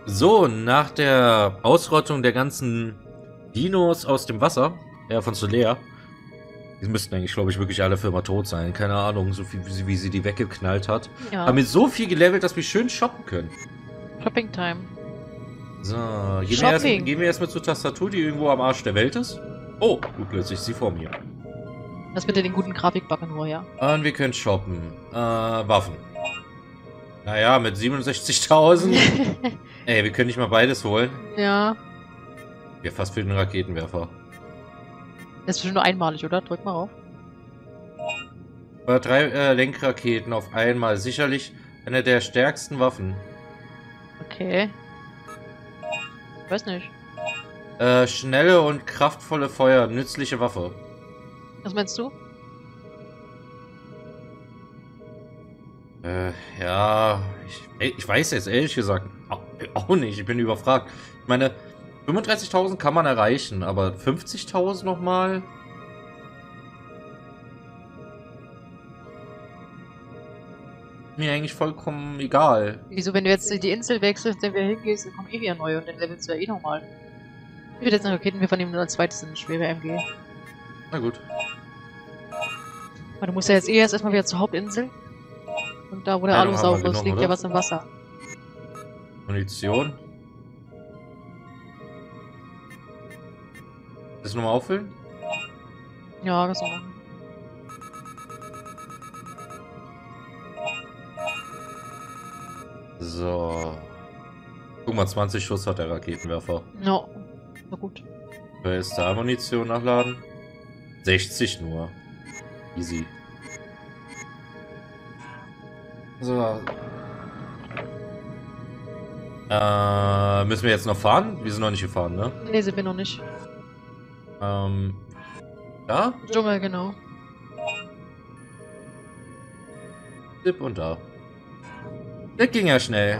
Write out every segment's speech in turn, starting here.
So, nach der Ausrottung der ganzen Dinos aus dem Wasser, von Solea, die müssten eigentlich, glaube ich, wirklich alle für immer tot sein. Keine Ahnung, so viel wie sie die weggeknallt hat. Haben Ja, wir so viel gelevelt, dass wir schön shoppen können. Shopping Time. So, Shopping. gehen wir erstmal zur Tastatur, die irgendwo am Arsch der Welt ist. Oh, plötzlich ist sie vor mir. Das bitte den guten Grafikbug nur, ja. Und wir können shoppen. Waffen. Naja, mit 67.000. Ey, wir können nicht mal beides holen. Ja. Ja, fast für den Raketenwerfer. Das ist bestimmt nur einmalig, oder? Drück mal auf. 3 Lenkraketen auf einmal. Sicherlich eine der stärksten Waffen. Okay. Weiß nicht. Schnelle und kraftvolle Feuer. Nützliche Waffe. Was meinst du? Ja. Ich weiß jetzt ehrlich gesagt auch nicht. Ich bin überfragt. Ich meine, 35.000 kann man erreichen, aber 50.000 nochmal? Mir eigentlich vollkommen egal. Wieso, wenn du jetzt die Insel wechselst, dann wieder hingehst, dann kommen eh wieder neue und dann levelst du ja eh nochmal. Ich würde jetzt eine Raketenwerfer nehmen, nur als zweites eine schwere MG. Na gut. Aber du musst ja jetzt eh erstmal wieder zur Hauptinsel. Und da, wo der Ja, dann haben wir Alusaurus genug, liegt, oder? ja was im Wasser. Munition. Das nochmal auffüllen? Ja, das so machen. So. Guck mal, 20 Schuss hat der Raketenwerfer. Ja, na gut. Wer ist da Munition nachladen? 60 nur. Easy. So. Müssen wir jetzt noch fahren? Wir sind noch nicht gefahren, ne? Nee, sind wir noch nicht. Da? Dschungel, genau. Tipp und da. Das ging ja schnell.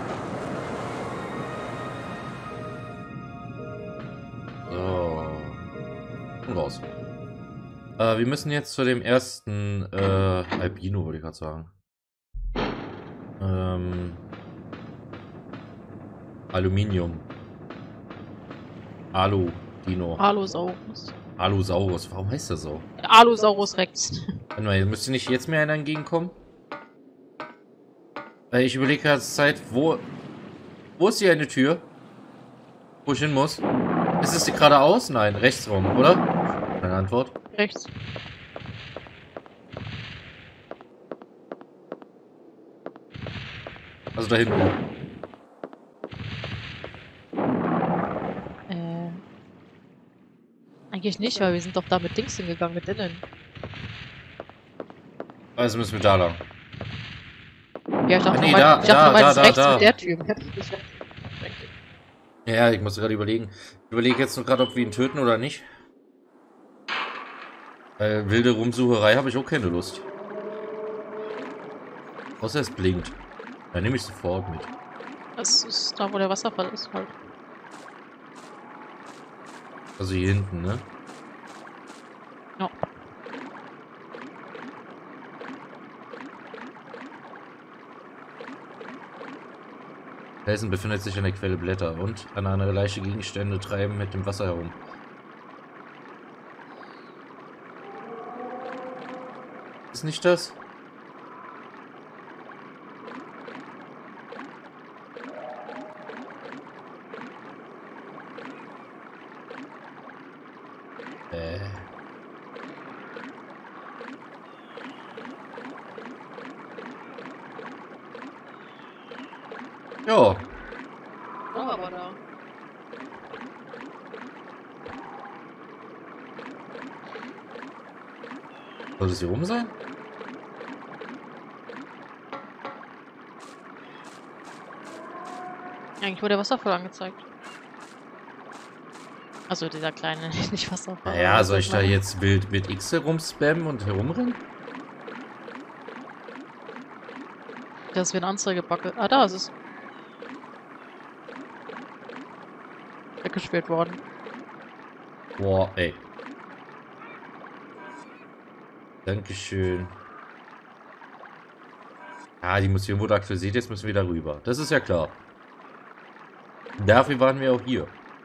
So. Und raus. Wir müssen jetzt zu dem ersten Albino, wollte ich gerade sagen. Aluminium. Alu-Dino. Alusaurus. Alusaurus. Warum heißt der so? Alusaurus Rex. Warte mal, müsste nicht jetzt mir einer entgegenkommen? Weil ich überlege gerade Zeit, wo ist hier eine Tür? Wo ich hin muss? Ist es die geradeaus? Nein, rechts rum, oder? Meine Antwort. Rechts. Also da hinten. Eigentlich nicht, weil wir sind doch da mit Dings hingegangen, mit Dylan. Also müssen wir da lang. Ja, ich dachte, Nee, du meinst rechts da. mit der Tür. Ja, ich muss gerade überlegen. Ich überlege jetzt nur gerade, ob wir ihn töten oder nicht. Weil wilde Rumsucherei habe ich auch keine Lust. Außer es blinkt. Dann nehme ich sofort mit. Das ist da, wo der Wasserfall ist, halt. Also hier hinten, ne? Ja. Felsen befindet sich an der Quelle Blätter und an einer Leiche Gegenstände treiben mit dem Wasser herum. Ist nicht das? Ja. Oh, aber da. Soll das hier oben sein? Eigentlich wurde der Wasserfall angezeigt. Also dieser kleine, nicht Wasserfall. Naja, soll ich da jetzt wild mit X herumspammen und herumrennen? Das wäre eine Anzeigebacke. Ah, da ist es. Weggesperrt worden. Boah, ey. Dankeschön. Ah, die Mission wurde aktualisiert, jetzt müssen wir da rüber. Das ist ja klar. Dafür waren wir auch hier.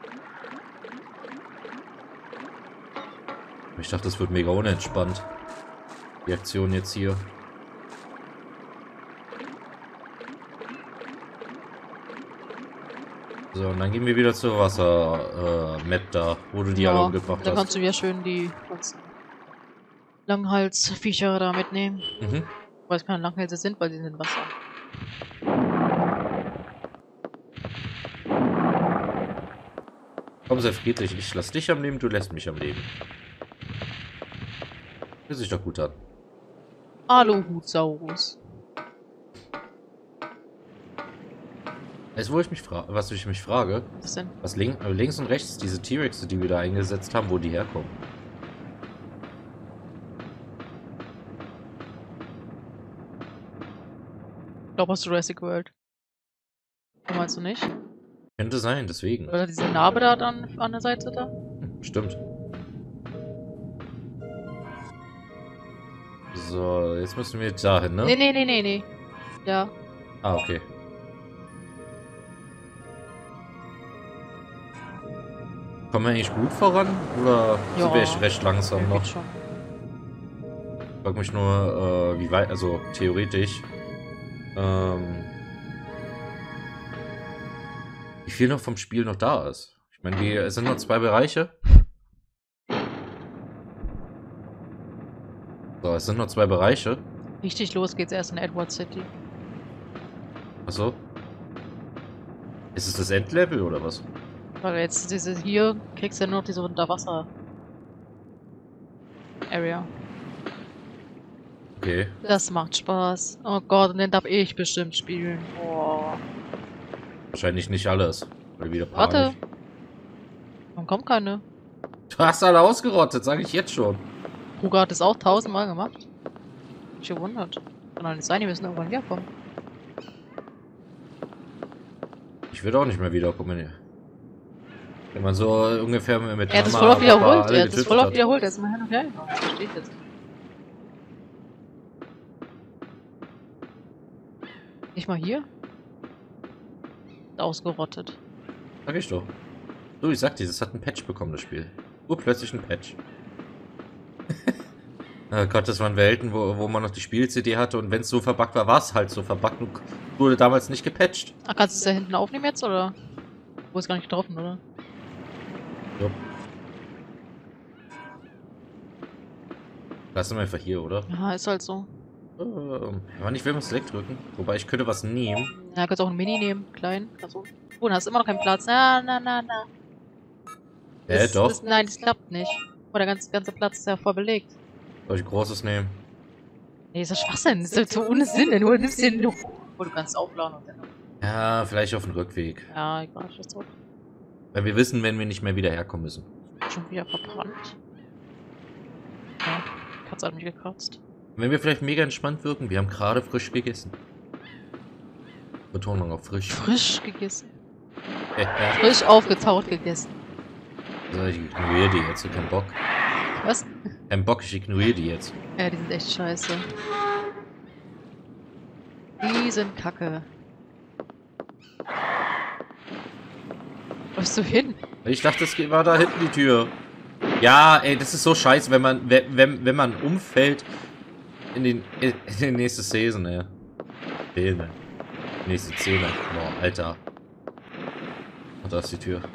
Ich dachte, das wird mega unentspannt. Die Aktion jetzt hier. So, und dann gehen wir wieder zur Wasser-Map da, wo du die alle umgebracht Da hast. kannst du wieder schön die ganzen Langhalsviecher da mitnehmen. Mhm. Weil es keine Langhälse sind, weil sie sind im Wasser. Komm, sei friedlich. Ich lass dich am Leben, du lässt mich am Leben. Hört sich doch gut an. Aluhutsaurus. Weißt du, was ich mich frage? Was denn? Was links und rechts diese T-Rexe, die wir da eingesetzt haben, wo die herkommen. Ich glaube aus Jurassic World. Meinst du nicht? Könnte sein, deswegen. Oder diese Narbe da dann an der Seite da? Stimmt. So, jetzt müssen wir dahin, ne? Nee. Ja. Ah, okay. Kommen wir eigentlich gut voran? Oder sind wir echt recht langsam noch? Schon. Ich frage mich nur, wie weit, also theoretisch, wie viel noch vom Spiel noch da ist. Ich meine, es sind noch 2 Bereiche. So, es sind noch 2 Bereiche. Richtig los geht's erst in Edward City. Achso. Ist es das Endlevel oder was? Weil jetzt diese hier kriegst du ja nur noch diese Unterwasser Area. Okay. Das macht Spaß. Oh Gott, und den darf ich bestimmt spielen. Boah. Wahrscheinlich nicht alles. Weil wieder Warte. Dann kommt keine. Du hast alle ausgerottet, sage ich jetzt schon. Ruger hat es auch 1000-mal gemacht. Ich gewundert. Kann doch nicht sein, die müssen irgendwann wiederkommen. Ich würde auch nicht mehr wiederkommen. Wenn man so ungefähr mit Er hat es Mama, voll oft Papa wiederholt. alle Er hat es getötet voll oft hat. wiederholt. Er ist immer hin und her gegangen. Das verstehe ich jetzt nicht. Nicht mal hier? Ausgerottet. Sag ich doch. Du, ich sag dir, das hat einen Patch bekommen, das Spiel. Urplötzlich ein Patch. Oh Gott, das waren Welten, wo man noch die Spiel-CD hatte und wenn es so verbuggt war, war es halt so verbuggt und wurde damals nicht gepatcht. Ah, kannst du es da hinten aufnehmen jetzt, oder? Wo ist gar nicht getroffen, oder? Jo. Lassen wir einfach hier, oder? Ja, ist halt so. Aber nicht, wenn wir Select drücken. Wobei, ich könnte was nehmen. Ja, kannst auch einen Mini nehmen, klein. Also. Oh, da hast du immer noch keinen Platz. Na. Doch. Nein, das klappt nicht. Oh, der ganze Platz ist ja voll belegt. Soll ich Großes nehmen? Nee, ist das Schwachsinn. Das ist halt so ohne Sinn. Du nimmst den du. Oh, du kannst aufladen und dann. Ja, vielleicht auf dem Rückweg. Ja, egal, ich zurück. Weil wir wissen, wenn wir nicht mehr wieder herkommen müssen. Schon wieder verbrannt. Ja, Katze hat mich gekratzt. Wenn wir vielleicht mega entspannt wirken, wir haben gerade frisch gegessen. Betonung auf frisch. Frisch gegessen. Ja. Frisch aufgetaut gegessen. Also ich ignoriere die jetzt, kein Bock. Was? Kein Bock, ich ignoriere die jetzt. Ja, die sind echt scheiße. Die sind kacke. Wo bist du hin? Ich dachte, es war da hinten die Tür. Ja, ey, das ist so scheiße, wenn man umfällt in die nächste Season, ey. Szene. Nächste Szene. Boah, Alter. Und da ist die Tür.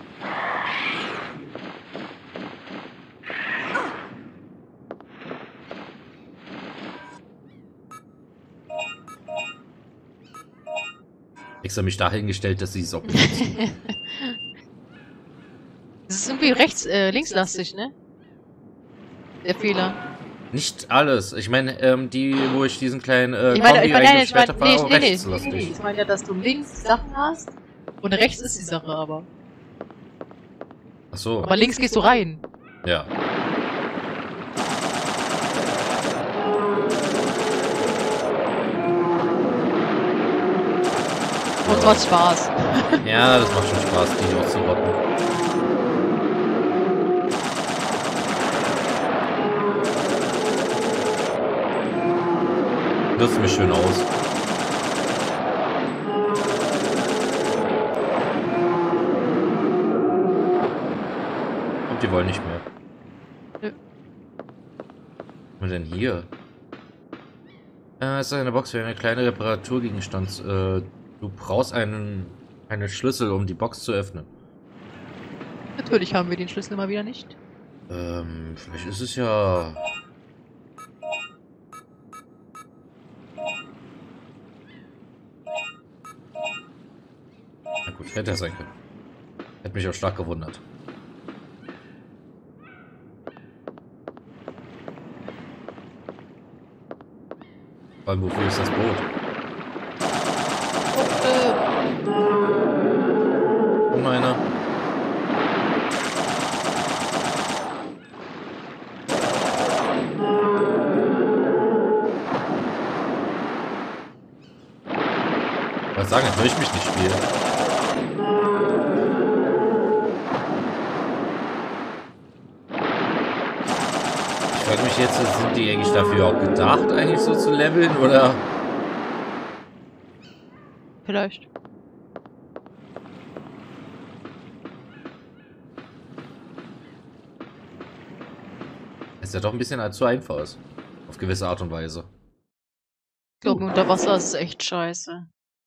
Extra mich dahingestellt, dass sie es auch benutzen. Das ist irgendwie linkslastig, ne? Der Fehler. Nicht alles. Ich meine, wo ich diesen kleinen Ich meine, Kombi eingesperrt habe, war auch rechtslastig. Ich meine ja, dass du links Sachen hast und rechts ist die Sache aber. Ach so. Aber links gehst du rein. Ja. Und macht Spaß. Ja, das macht schon Spaß, die auszurotten. Das sieht mir schön aus. glaube, die wollen nicht mehr. Nö. Was haben wir denn hier? Es ist eine Box für eine kleine Reparaturgegenstand. Du brauchst einen Schlüssel, um die Box zu öffnen. Natürlich haben wir den Schlüssel mal wieder nicht. Vielleicht ist es ja... Na gut, hätte er sein können. Hätte mich auch stark gewundert. Vor allem, wofür ist das Boot? Oh, meiner. Ich wollte sagen, jetzt will ich mich nicht spielen. Ich frage mich jetzt, sind die eigentlich dafür auch gedacht, eigentlich so zu leveln, oder? Vielleicht. Ist ja doch ein bisschen zu einfach ist. Auf gewisse Art und Weise. Ich glaube, unter Wasser ist es echt scheiße.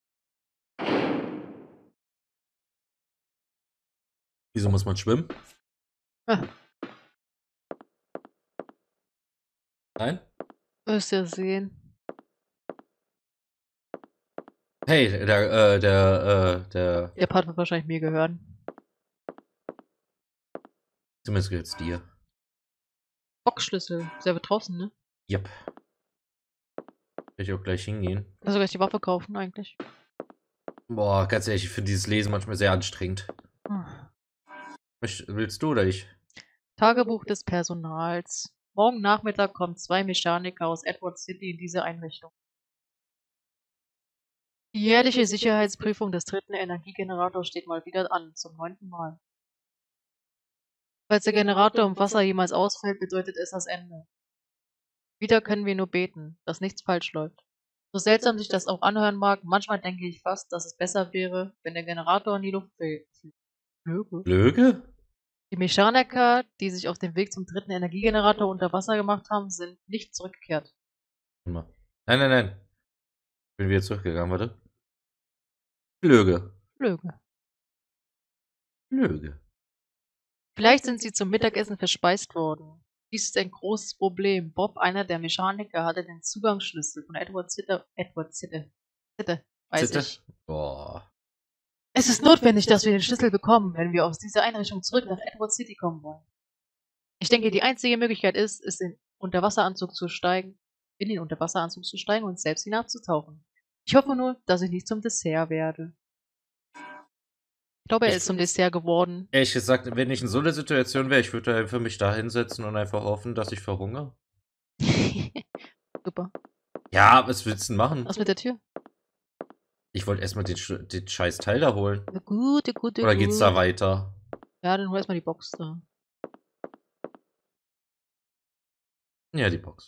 Wieso muss man schwimmen? Ah. Nein? Wirst ja sehen. Hey, der Der Part wird wahrscheinlich mir gehören. Zumindest gehört's dir. Boxschlüssel. Ist ja draußen, ne? Yep. Will ich auch gleich hingehen. Also gleich die Waffe kaufen, eigentlich. Boah, ganz ehrlich, ich finde dieses Lesen manchmal sehr anstrengend. Hm. Willst du oder ich? Tagebuch des Personals. Morgen Nachmittag kommen 2 Mechaniker aus Edward City in diese Einrichtung. Die jährliche Sicherheitsprüfung des 3. Energiegenerators steht mal wieder an, zum 9. Mal. Falls der Generator im Wasser jemals ausfällt, bedeutet es das Ende. Wieder können wir nur beten, dass nichts falsch läuft. So seltsam sich das auch anhören mag, manchmal denke ich fast, dass es besser wäre, wenn der Generator in die Luft flöge. Löge? Die Mechaniker, die sich auf den Weg zum 3. Energiegenerator unter Wasser gemacht haben, sind nicht zurückgekehrt. Nein, nein, nein. Bin wieder zurückgegangen, warte. Löge. Flöge. Löge. Vielleicht sind sie zum Mittagessen verspeist worden. Dies ist ein großes Problem. Bob, einer der Mechaniker, hatte den Zugangsschlüssel von Edward Sitte, weiß Sitte? ich. Boah. Es ist notwendig, dass wir den Schlüssel bekommen, wenn wir aus dieser Einrichtung zurück nach Edward City kommen wollen. Ich denke, die einzige Möglichkeit ist, in den Unterwasseranzug zu steigen und selbst hinabzutauchen. Ich hoffe nur, dass ich nicht zum Dessert werde. Ich glaube, er ist zum Dessert geworden. Ehrlich gesagt, wenn ich in so einer Situation wäre, ich würde einfach mich da hinsetzen und einfach hoffen, dass ich verhungere. Super. Ja, was willst du denn machen? Was mit der Tür? Ich wollte erstmal den scheiß Teil da holen. Gut. Oder geht's da weiter? Ja, dann hol erstmal die Box da. Ja, die Box.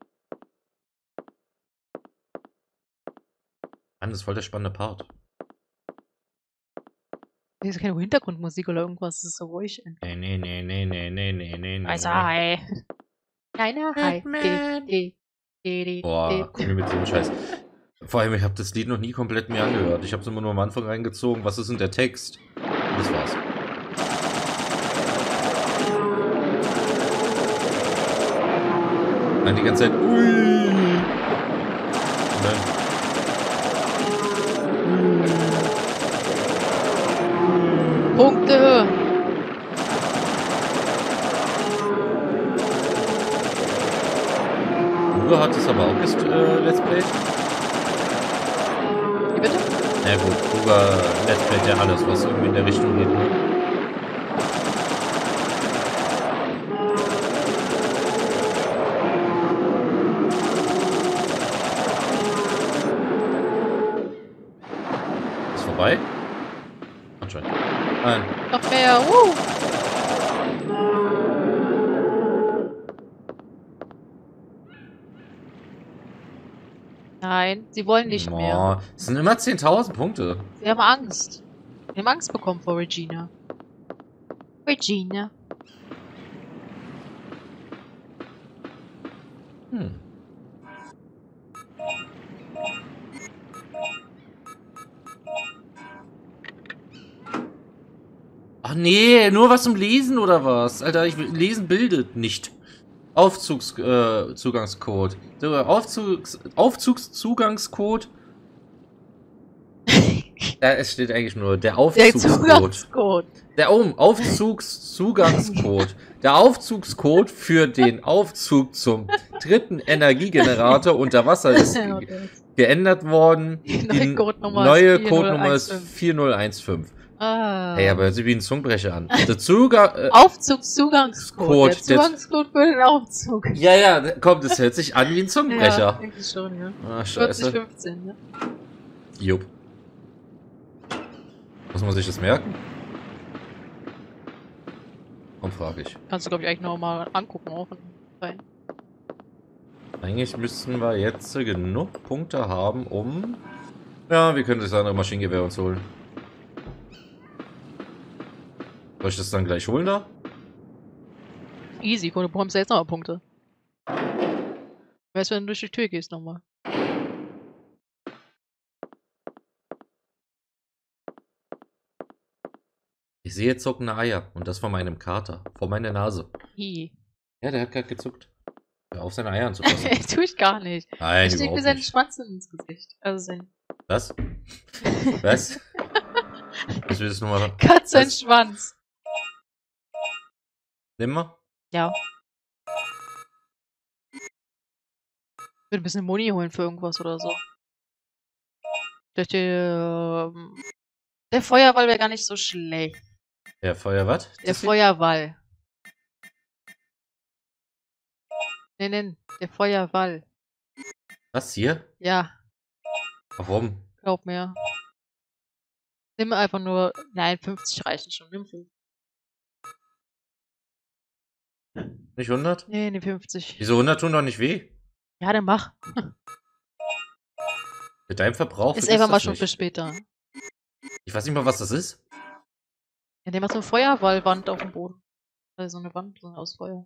Mann, das ist voll der spannende Part. Hier ist keine Hintergrundmusik oder irgendwas, das ist so ruhig. Nee. Also, hi. Kleiner Hi. Boah, komm mir mit dem Scheiß. Vor allem, ich habe das Lied noch nie komplett mir angehört. Ich habe es immer nur am Anfang reingezogen. Was ist denn der Text? Und das war's. Dann die ganze Zeit. Ui. Und dann, Punkte! Uwe hat es aber auch Let's Play. Wie bitte? Na gut, Uwe Let's Play ja alles, was irgendwie in der Richtung geht. Ne? Ist vorbei? Anscheinend. Nein. Noch mehr! Nein, sie wollen nicht mehr. Es sind immer 10.000 Punkte. Sie haben Angst. Sie haben Angst bekommen vor Regina. Regina. Hm. Ach nee, nur was zum Lesen oder was? Alter, Lesen bildet nicht. Zugangscode. So, Aufzugszugangscode. Ja, es steht eigentlich nur der Der Aufzugscode. Zugangscode. Der Aufzugszugangscode. Der Aufzugscode für den Aufzug zum dritten Energiegenerator unter Wasser ist geändert worden. Die neue Codenummer ist 4015. Ah. Hey, aber hört sich wie ein Zungenbrecher an. Der Aufzugszugangscode. Der Zugangscode für den Aufzug. Ja, komm, das hört sich an wie ein Zungenbrecher. Ja, denke ich schon, ja. Ah, scheiße. 4015, ne? Jupp. Muss man sich das merken? Komm, frage ich. Kannst du, glaube ich, eigentlich noch mal angucken, auch rein. Eigentlich müssten wir jetzt genug Punkte haben, um... Ja, wir können das andere Maschinengewehr uns holen. Soll ich das dann gleich holen da? Easy, du bekommst ja jetzt nochmal Punkte. Weißt du, wenn du durch die Tür gehst nochmal. Ich sehe zuckende Eier und das vor meinem Kater. Vor meiner Nase. Hi. Ja, der hat gerade zuckt. Hör auf, seine Eier anzufassen. Tue ich gar nicht. Nein, ich stecke mir überhaupt seinen nicht. Schwanz ins Gesicht. Also sein... Was? Was? Was willst du nochmal? Katz sein Schwanz. Nimm mal. Ja. Ich will ein bisschen Moni holen für irgendwas oder so. Der Feuerwall wäre gar nicht so schlecht. Der Feuer, was? Der Feuerwall. Nee, der Feuerwall. Was hier? Ja, Warum? glaub mir. Nimm einfach nur... Nein, 50 reichen schon. Nimm 50. Nicht 100? Nee, nimm 50. Wieso 100 tun doch nicht weh? Ja, dann mach. Mit deinem Verbrauch Ist vergiss einfach mal das schon nicht. für später. Ich weiß nicht mal, was das ist. Ja, der macht so eine Feuerwallwand auf dem Boden. Also so eine Wand so aus Feuer.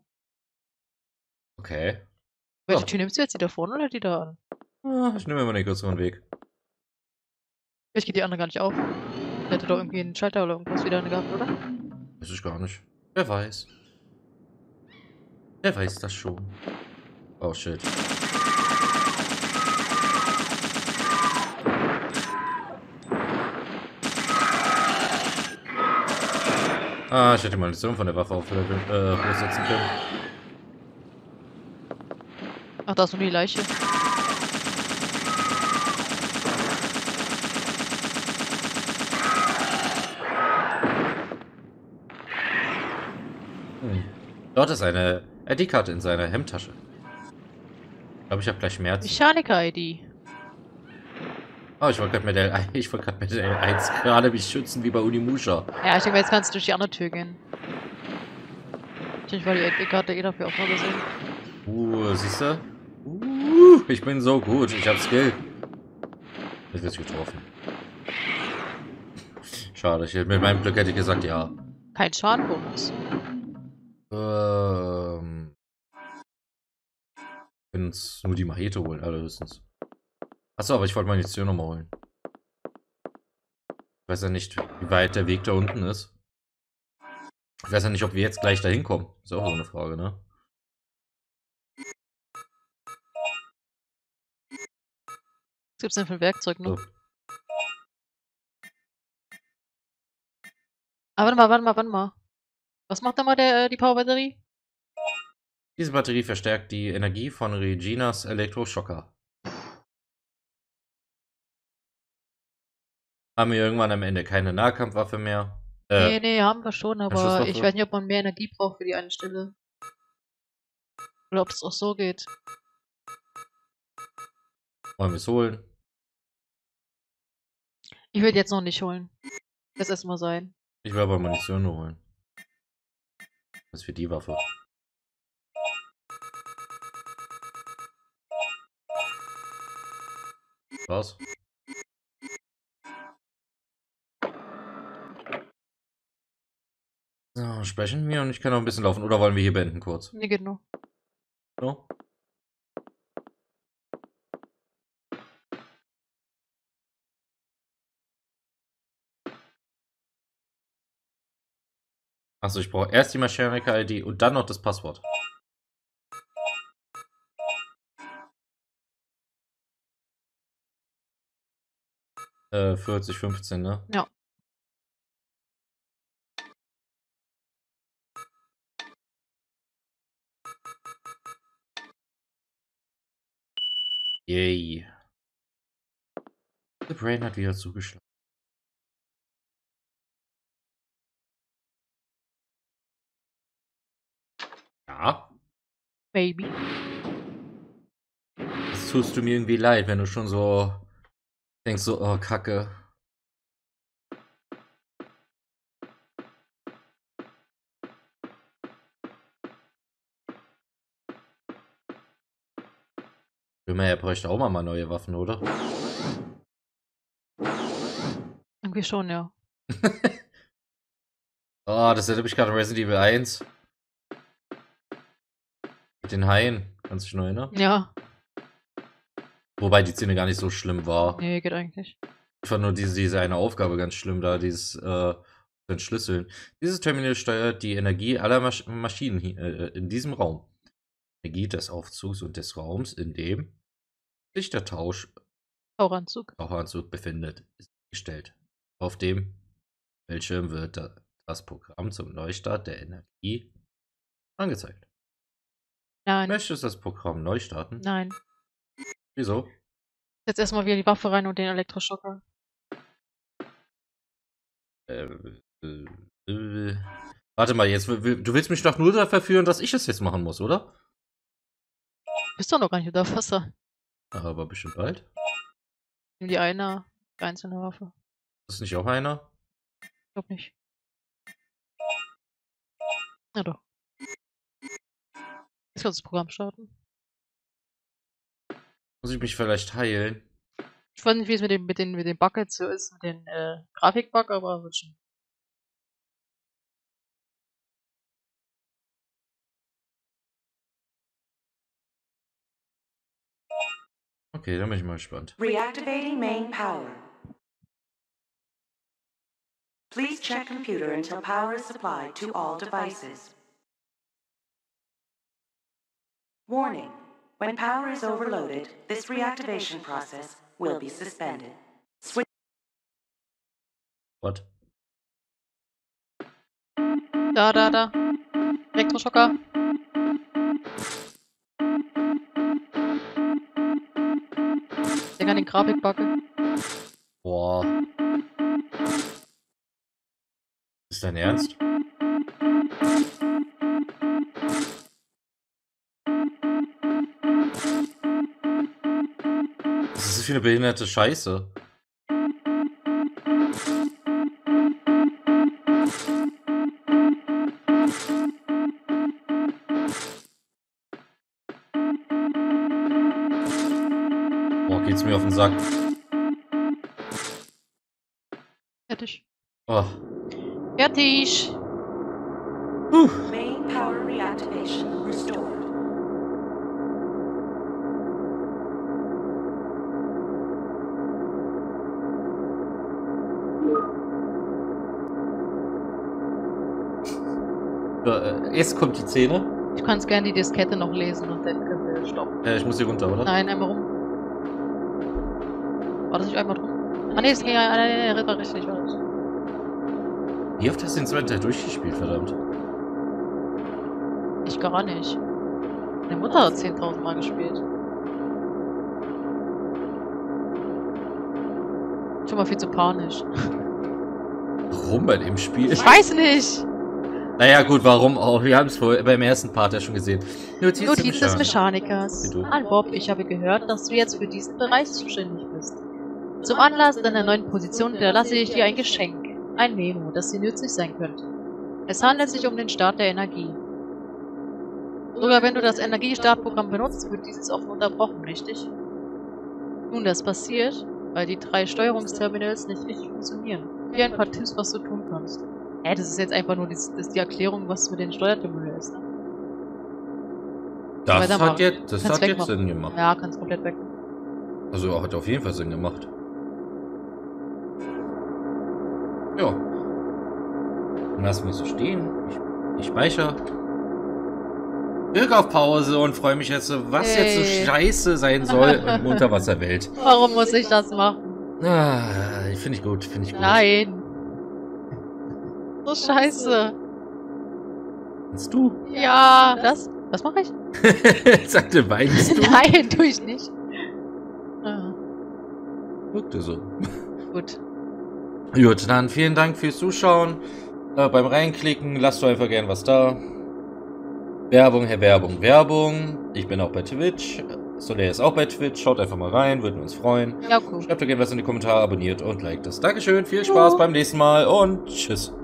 Okay. Welche Ja. Tür nimmst du jetzt? Die da vorne oder die da an? Ah, ich nehme immer den kürzeren Weg. Vielleicht geht die andere gar nicht auf. Der hätte doch irgendwie einen Schalter oder irgendwas wieder gehabt, oder? Weiß ich gar nicht. Wer weiß. Wer weiß das schon. Oh shit. Ah, ich hätte die Munition von der Waffe hochsetzen können. Ach, da ist nur die Leiche. Dort ist eine ID-Karte in seiner Hemdtasche. Ich glaube, ich habe gleich Schmerzen. Mechaniker-ID. Oh, ich wollte gerade mit der L1 gerade mich schützen wie bei Unimusha. Ja, ich denke, jetzt kannst du durch die andere Tür gehen. Ich war die ID-Karte eh dafür auch mal gesehen. Siehst du? Ich bin so gut. Ich hab Skill. Jetzt wird getroffen. Schade. Mit meinem Glück hätte ich gesagt, ja. Kein Schadenbonus. Können uns nur die Machete holen, allerhöchstens. Achso, aber ich wollte Munition nochmal holen. Ich weiß ja nicht, wie weit der Weg da unten ist. Ich weiß ja nicht, ob wir jetzt gleich dahin kommen. Ist auch so eine Frage, ne? Was gibt's denn für ein Werkzeug noch? So. Ah, warte mal. Was macht da mal die Powerbatterie? Diese Batterie verstärkt die Energie von Reginas Elektroschocker. Haben wir irgendwann am Ende keine Nahkampfwaffe mehr? Nee, haben wir schon, aber Schusswaffe? ich weiß nicht, ob man mehr Energie braucht für die eine Stelle. Oder ob es auch so geht. Wollen wir es holen? Ich will jetzt noch nicht holen. Lass erstmal sein. Ich will aber Munition nur holen. Das ist für die Waffe. Was? So, sprechen wir und ich kann noch ein bisschen laufen. Oder wollen wir hier beenden kurz? Nee, geht noch. So. Achso, ich brauche erst die Mechaniker-ID und dann noch das Passwort. 4015, ne? Ja. Yay. The Brain hat wieder zugeschlagen. Ja. Maybe. Das tust du mir irgendwie leid, wenn du schon so denkst, so, oh, Kacke. Er bräuchte auch mal neue Waffen, oder? Irgendwie schon, ja. Oh, das erinnert mich gerade an Resident Evil 1. Mit den Haien. Kannst du dich noch erinnern? Ja. Wobei die Szene gar nicht so schlimm war. Nee, geht eigentlich. Ich fand nur diese eine Aufgabe ganz schlimm da, dieses Entschlüsseln. Dieses Terminal steuert die Energie aller Maschinen in diesem Raum. Energie des Aufzugs und des Raums, in dem sich der Taucheranzug befindet, ist gestellt. Auf dem Bildschirm wird das Programm zum Neustart der Energie angezeigt. Nein. Möchtest du das Programm neu starten? Nein. Wieso? Jetzt erstmal wieder die Waffe rein und den Elektroschocker. Warte mal, jetzt, du willst mich doch nur dafür führen, dass ich es jetzt machen muss, oder? Bist doch noch gar nicht unter Wasser. Aber bestimmt bald. Nimm die einzelne Waffe. Ist nicht auch einer? Ich glaub nicht. Ja doch. Jetzt kannst du das Programm starten. Muss ich mich vielleicht heilen? Ich weiß nicht, wie es mit den Buckets so ist, mit den Grafikbug, aber wird schon. Okay, dann bin ich mal gespannt. Reactivating main power. Please check computer until power is supplied to all devices. Warning. When power is overloaded, this reactivation process will be suspended. Switch. What? Da. Elektroschocker. Der kann den Grafikbug. Boah. Ist dein Ernst? Das ist für eine behinderte Scheiße. Boah, geht's mir auf den Sack. Fertig. Oh. Fertig. Main power reactivation restored. Jetzt kommt die Szene. Du kannst gerne die Diskette noch lesen und dann können wir stoppen. Ich muss hier runter, oder? Nein, einmal rum. War das nicht einmal drum? Ah ne, es ging ja war richtig. Wie oft hast du den zweiten Teil durchgespielt, verdammt? Ich gar nicht. Meine Mutter hat 10.000 Mal gespielt. Schon mal viel zu panisch. Warum bei dem Spiel? Ich weiß nicht! Naja, gut, warum auch? Wir haben es beim ersten Part ja schon gesehen. Notiz des Mechanikers. Hallo Bob, ich habe gehört, dass du jetzt für diesen Bereich zuständig bist. Zum Anlass deiner neuen Position hinterlasse ich dir ein Geschenk. Ein Memo, das dir nützlich sein könnte. Es handelt sich um den Start der Energie. Sogar wenn du das Energiestartprogramm benutzt, wird dieses oft unterbrochen, richtig? Nun, das passiert, weil die 3 Steuerungsterminals nicht richtig funktionieren. Hier ein paar Tipps, was du tun kannst. Das ist jetzt einfach nur die Erklärung, was mit den Steuerterminal ist. Ne? Das hat Weitermachen. jetzt Kannst wegmachen. Sinn gemacht. Ja, kannst komplett weg. Also hat auf jeden Fall Sinn gemacht. Ja. Dann lassen wir so stehen. Ich speichere. Drück auf Pause und freue mich jetzt, was jetzt so scheiße sein soll in Unterwasserwelt. Warum muss ich das machen? Finde ich gut, finde ich gut. Nein. So scheiße. Kannst du? Ja, das? Was mache ich? Sagte, weinst du? Nein, tue ich nicht. Ah, Wirkte so. gut. Gut, dann vielen Dank fürs Zuschauen. Beim Reinklicken lasst du einfach gern was da. Werbung, Werbung. Ich bin auch bei Twitch. Solea ist auch bei Twitch. Schaut einfach mal rein, würden uns freuen. Ja, cool. Schreibt doch gerne was in die Kommentare, abonniert und liked es. Dankeschön, viel Spaß beim nächsten Mal und tschüss.